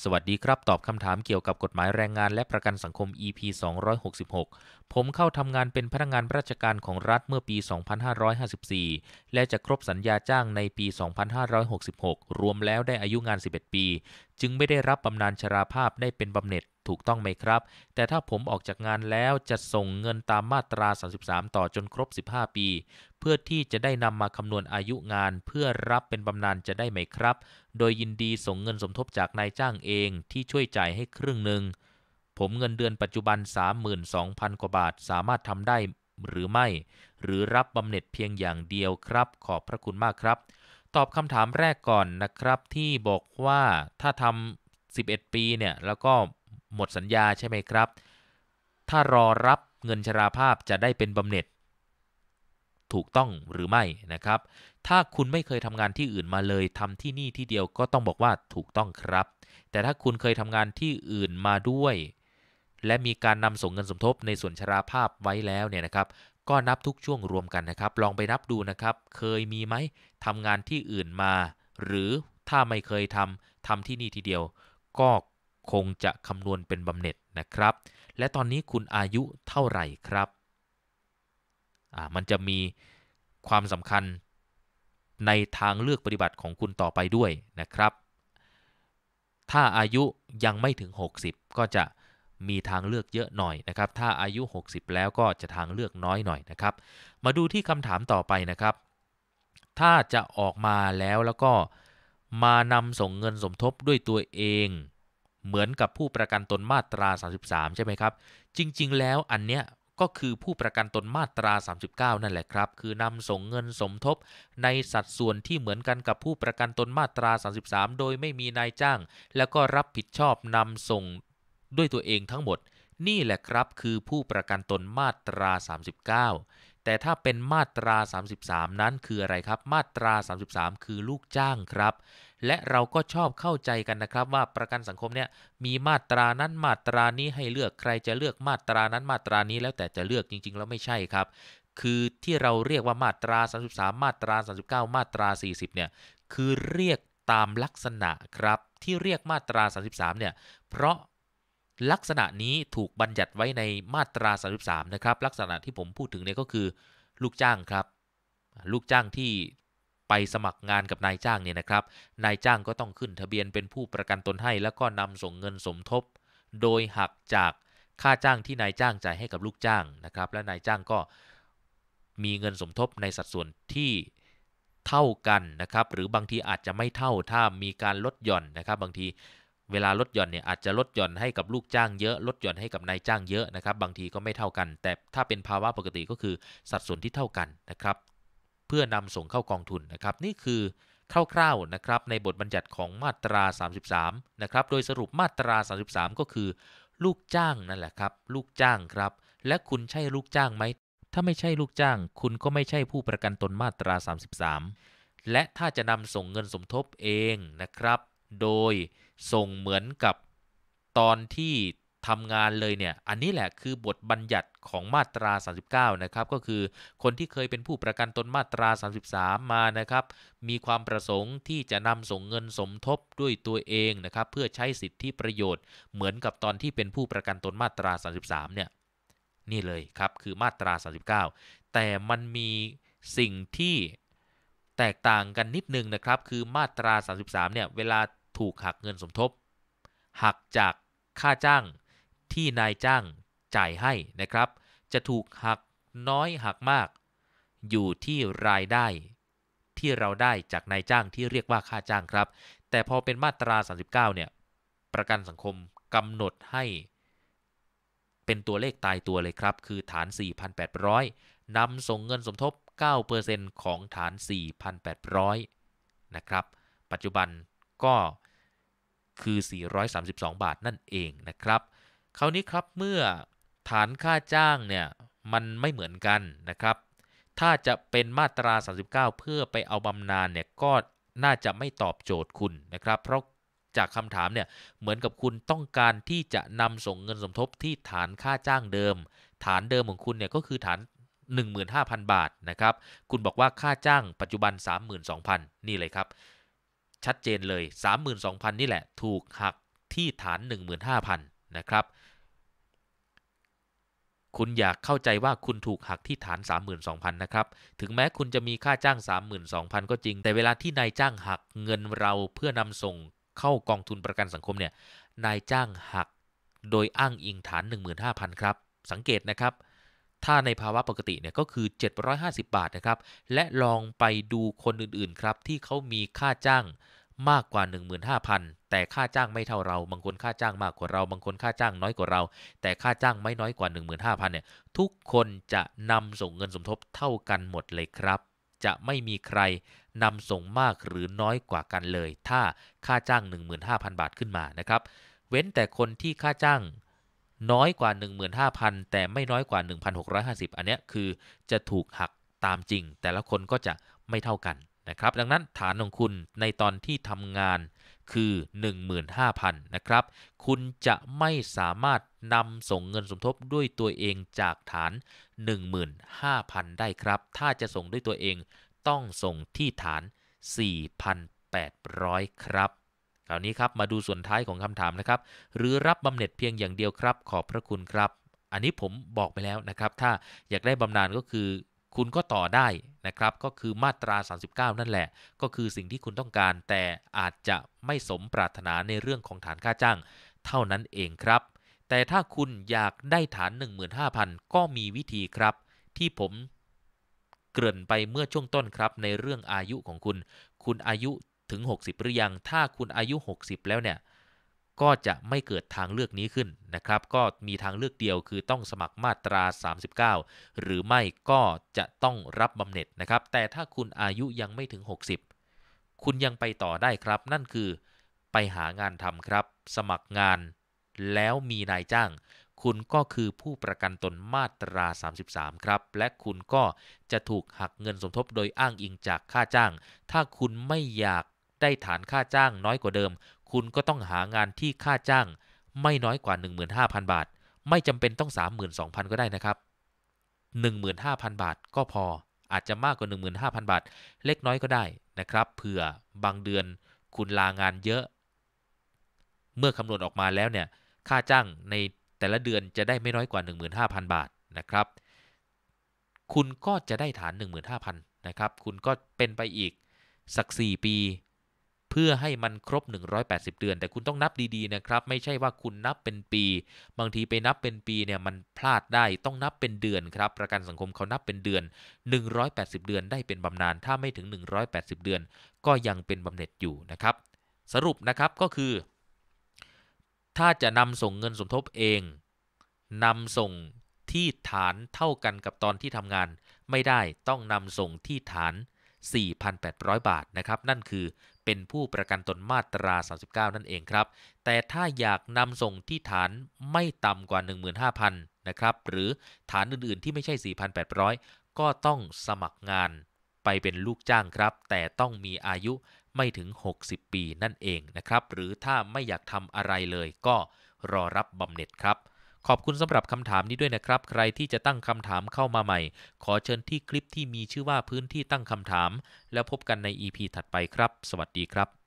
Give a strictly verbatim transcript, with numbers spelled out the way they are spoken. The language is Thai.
สวัสดีครับตอบคำถามเกี่ยวกับกฎหมายแรงงานและประกันสังคม อี พี สองร้อยหกสิบหกผมเข้าทำงานเป็นพนักงานราชการของรัฐเมื่อปี สองพันห้าร้อยห้าสิบสี่ และจะครบสัญญาจ้างในปี สองพันห้าร้อยหกสิบหก รวมแล้วได้อายุงาน สิบเอ็ด ปี จึงไม่ได้รับบำนาญชราภาพได้เป็นบำเหน็จถูกต้องไหมครับ แต่ถ้าผมออกจากงานแล้วจะส่งเงินตามมาตรา สามสิบสาม ต่อจนครบ สิบห้า ปี เพื่อที่จะได้นำมาคำนวณอายุงานเพื่อรับเป็นบำนาญจะได้ไหมครับ โดยยินดีส่งเงินสมทบจากนายจ้างเองที่ช่วยจ่ายให้ครึ่งหนึ่งผมเงินเดือนปัจจุบัน สามหมื่นสองพัน กว่าบาทสามารถทำได้หรือไม่หรือรับบำเหน็จเพียงอย่างเดียวครับขอบพระคุณมากครับตอบคำถามแรกก่อนนะครับที่บอกว่าถ้าทำสิบเอ็ดปีเนี่ยแล้วก็หมดสัญญาใช่ไหมครับถ้ารอรับเงินชราภาพจะได้เป็นบำเหน็จถูกต้องหรือไม่นะครับถ้าคุณไม่เคยทำงานที่อื่นมาเลยทำที่นี่ที่เดียวก็ต้องบอกว่าถูกต้องครับแต่ถ้าคุณเคยทำงานที่อื่นมาด้วยและมีการนำส่งเงินสมทบในส่วนชราภาพไว้แล้วเนี่ยนะครับก็นับทุกช่วงรวมกันนะครับลองไปนับดูนะครับเคยมีไหมทำงานที่อื่นมาหรือถ้าไม่เคยทำทำที่นี่ทีเดียวก็คงจะคำนวณเป็นบำเหน็จนะครับและตอนนี้คุณอายุเท่าไหร่ครับอ่ามันจะมีความสำคัญในทางเลือกปฏิบัติของคุณต่อไปด้วยนะครับถ้าอายุยังไม่ถึงหกสิบก็จะมีทางเลือกเยอะหน่อยนะครับถ้าอายุหกสิบแล้วก็จะทางเลือกน้อยหน่อยนะครับมาดูที่คำถามต่อไปนะครับถ้าจะออกมาแล้วแล้วก็มานำส่งเงินสมทบด้วยตัวเองเหมือนกับผู้ประกันตนมาตราสามสิบสามใช่ไหมครับจริงๆแล้วอันเนี้ยก็คือผู้ประกันตนมาตราสามสิบเก้านั่นแหละครับคือนำส่งเงินสมทบในสัดส่วนที่เหมือนกันกับผู้ประกันตนมาตราสามสิบสามโดยไม่มีนายจ้างแล้วก็รับผิดชอบนำส่งด้วยตัวเองทั้งหมดนี่แหละครับคือผู้ประกันตนมาตราสามสิบเก้าแต่ถ้าเป็นมาตราสามสิบสามนั้นคืออะไรครับมาตราสามสิบสามคือลูกจ้างครับและเราก็ชอบเข้าใจกันนะครับว่าประกันสังคมเนี่ยมีมาตรานั้นมาตรานี้ให้เลือกใครจะเลือกมาตรานั้นมาตรานี้แล้วแต่จะเลือกจริงๆแล้วไม่ใช่ครับคือที่เราเรียกว่ามาตราสามสิบสามมาตราสามสิบเก้ามาตราสี่สิบเนี่ยคือเรียกตามลักษณะครับที่เรียกมาตราสามสิบสามเนี่ยเพราะลักษณะนี้ถูกบัญญัติไว้ในมาตราสามสิบสามนะครับลักษณะที่ผมพูดถึงเนี่ยก็คือลูกจ้างครับลูกจ้างที่ไปสมัครงานกับนายจ้างเนี่ยนะครับนายจ้างก็ต้องขึ้นทะเบียนเป็นผู้ประกันตนให้แล้วก็นำส่งเงินสมทบโดยหักจากค่าจ้างที่นายจ้างจ่ายให้กับลูกจ้างนะครับและนายจ้างก็มีเงินสมทบในสัดส่วนที่เท่ากันนะครับหรือบางทีอาจจะไม่เท่าถ้ามีการลดหย่อนนะครับบางทีเวลาลดหย่อนเนี่ยอาจจะลดหย่อนให้กับลูกจ้างเยอะลดหย่อนให้กับนายจ้างเยอะนะครับบางทีก็ไม่เท่ากันแต่ถ้าเป็นภาวะปกติก็คือสัดส่วนที่เท่ากันนะครับเพื่อนำส่งเข้ากองทุนนะครับนี่คือคร่าวๆนะครับในบทบัญญัติของมาตราสามสิบสามนะครับโดยสรุปมาตราสามสิบสามก็คือลูกจ้างนั่นแหละครับลูกจ้างครับและคุณใช่ลูกจ้างไหมถ้าไม่ใช่ลูกจ้างคุณก็ไม่ใช่ผู้ประกันตนมาตราสามสิบสามและถ้าจะนำส่งเงินสมทบเองนะครับโดยส่งเหมือนกับตอนที่ทำงานเลยเนี่ยอันนี้แหละคือบทบัญญัติของมาตราสามสิบเก้านะครับก็คือคนที่เคยเป็นผู้ประกันตนมาตราสามสิบสามมานะครับมีความประสงค์ที่จะนำส่งเงินสมทบด้วยตัวเองนะครับเพื่อใช้สิทธิประโยชน์เหมือนกับตอนที่เป็นผู้ประกันตนมาตราสามสิบสามเนี่ยนี่เลยครับคือมาตราสามสิบเก้าแต่มันมีสิ่งที่แตกต่างกันนิดนึงนะครับคือมาตราสามสิบสามเนี่ยเวลาถูกหักเงินสมทบหักจากค่าจ้างที่นายจ้างจ่ายให้นะครับจะถูกหักน้อยหักมากอยู่ที่รายได้ที่เราได้จากนายจ้างที่เรียกว่าค่าจ้างครับแต่พอเป็นมาตราสามสิบเก้าเนี่ยประกันสังคมกำหนดให้เป็นตัวเลขตายตัวเลยครับคือฐาน สี่พันแปดร้อย นำส่งเงินสมทบ เก้าเปอร์เซ็นต์ ของฐาน สี่พันแปดร้อย นะครับปัจจุบันก็คือสี่ร้อยสามสิบสองบาทนั่นเองนะครับคราวนี้ครับเมื่อฐานค่าจ้างเนี่ยมันไม่เหมือนกันนะครับถ้าจะเป็นมาตราสามสิบเก้าเพื่อไปเอาบำนาญเนี่ยก็น่าจะไม่ตอบโจทย์คุณนะครับเพราะจากคำถามเนี่ยเหมือนกับคุณต้องการที่จะนำส่งเงินสมทบที่ฐานค่าจ้างเดิมฐานเดิมของคุณเนี่ยก็คือฐาน หนึ่งหมื่นห้าพัน บาทนะครับคุณบอกว่าค่าจ้างปัจจุบัน สามหมื่นสองพัน นี่เลยครับชัดเจนเลย สามหมื่นสองพัน นี่แหละถูกหักที่ฐาน หนึ่งหมื่นห้าพัน นะครับคุณอยากเข้าใจว่าคุณถูกหักที่ฐาน สามหมื่นสองพัน นะครับถึงแม้คุณจะมีค่าจ้าง สามหมื่นสองพัน ก็จริงแต่เวลาที่นายจ้างหักเงินเราเพื่อนำส่งเข้ากองทุนประกันสังคมเนี่ยนายจ้างหักโดยอ้างอิงฐาน หนึ่งหมื่นห้าพัน ครับสังเกตนะครับถ้าในภาวะปกติเนี่ยก็คือเจ็ดร้อยห้าสิบบาทนะครับและลองไปดูคนอื่นๆครับที่เขามีค่าจ้างมากกว่า หนึ่งหมื่นห้าพัน แต่ค่าจ้างไม่เท่าเราบางคนค่าจ้างมากกว่าเราบางคนค่าจ้างน้อยกว่าเราแต่ค่าจ้างไม่น้อยกว่า หนึ่งหมื่นห้าพัน เนี่ยทุกคนจะนำส่งเงินสมทบเท่ากันหมดเลยครับจะไม่มีใครนำส่งมากหรือน้อยกว่ากันเลยถ้าค่าจ้าง หนึ่งหมื่นห้าพัน บาทขึ้นมานะครับเว้นแต่คนที่ค่าจ้างน้อยกว่า หนึ่งหมื่นห้าพัน แต่ไม่น้อยกว่า หนึ่งพันหกร้อยห้าสิบ อันเนี้ยคือจะถูกหักตามจริงแต่ละคนก็จะไม่เท่ากันนะครับดังนั้นฐานของคุณในตอนที่ทำงานคือ หนึ่งหมื่นห้าพัน นะครับคุณจะไม่สามารถนำส่งเงินสมทบด้วยตัวเองจากฐาน หนึ่งหมื่นห้าพัน ได้ครับถ้าจะส่งด้วยตัวเองต้องส่งที่ฐาน สี่พันแปดร้อย ครับคราวนี้ครับมาดูส่วนท้ายของคำถามนะครับหรือรับบำเหน็จเพียงอย่างเดียวครับขอบพระคุณครับอันนี้ผมบอกไปแล้วนะครับถ้าอยากได้บำนาญก็คือคุณก็ต่อได้นะครับก็คือมาตราสามสิบเก้านั่นแหละก็คือสิ่งที่คุณต้องการแต่อาจจะไม่สมปรารถนาในเรื่องของฐานค่าจ้างเท่านั้นเองครับแต่ถ้าคุณอยากได้ฐาน หนึ่งหมื่นห้าพัน ก็มีวิธีครับที่ผมเกริ่นไปเมื่อช่วงต้นครับในเรื่องอายุของคุณคุณอายุถึงหกสิบหรือยังถ้าคุณอายุหกสิบแล้วเนี่ยก็จะไม่เกิดทางเลือกนี้ขึ้นนะครับก็มีทางเลือกเดียวคือต้องสมัครมาตราสามสิบเก้าหรือไม่ก็จะต้องรับบำเหน็จนะครับแต่ถ้าคุณอายุยังไม่ถึงหกสิบคุณยังไปต่อได้ครับนั่นคือไปหางานทำครับสมัครงานแล้วมีนายจ้างคุณก็คือผู้ประกันตนมาตราสามสิบสามครับและคุณก็จะถูกหักเงินสมทบโดยอ้างอิงจากค่าจ้างถ้าคุณไม่อยากได้ฐานค่าจ้างน้อยกว่าเดิมคุณก็ต้องหางานที่ค่าจ้างไม่น้อยกว่า หนึ่งหมื่นห้าพัน บาทไม่จำเป็นต้อง สามหมื่นสองพัน ก็ได้นะครับ หนึ่งหมื่นห้าพัน บาทก็พออาจจะมากกว่า หนึ่งหมื่นห้าพัน บาทเล็กน้อยก็ได้นะครับเผื่อบางเดือนคุณลางานเยอะเมื่อคำนวณออกมาแล้วเนี่ยค่าจ้างในแต่ละเดือนจะได้ไม่น้อยกว่า หนึ่งหมื่นห้าพัน บาทนะครับคุณก็จะได้ฐาน หนึ่งหมื่นห้าพัน นะครับคุณก็เป็นไปอีกสักสี่ปีเพื่อให้มันครบหนึ่งร้อยแปดสิบเดือนแต่คุณต้องนับดีๆนะครับไม่ใช่ว่าคุณนับเป็นปีบางทีไปนับเป็นปีเนี่ยมันพลาดได้ต้องนับเป็นเดือนครับประกันสังคมเขานับเป็นเดือนหนึ่งร้อยแปดสิบเดือนได้เป็นบำนาญถ้าไม่ถึงหนึ่งร้อยแปดสิบเดือนก็ยังเป็นบำเหน็จอยู่นะครับสรุปนะครับก็คือถ้าจะนำส่งเงินสมทบเองนำส่งที่ฐานเท่ากันกับตอนที่ทำงานไม่ได้ต้องนำส่งที่ฐาน สี่พันแปดร้อย บาทนะครับนั่นคือเป็นผู้ประกันตนมาตราสามสิบเก้านั่นเองครับแต่ถ้าอยากนำส่งที่ฐานไม่ต่ำกว่า หนึ่งหมื่นห้าพัน นะครับหรือฐานอื่นๆที่ไม่ใช่ สี่พันแปดร้อย ก็ต้องสมัครงานไปเป็นลูกจ้างครับแต่ต้องมีอายุไม่ถึงหกสิบปีนั่นเองนะครับหรือถ้าไม่อยากทำอะไรเลยก็รอรับบำเหน็จครับขอบคุณสำหรับคำถามนี้ด้วยนะครับใครที่จะตั้งคำถามเข้ามาใหม่ขอเชิญที่คลิปที่มีชื่อว่าพื้นที่ตั้งคำถามแล้วพบกันใน อี พี ถัดไปครับสวัสดีครับ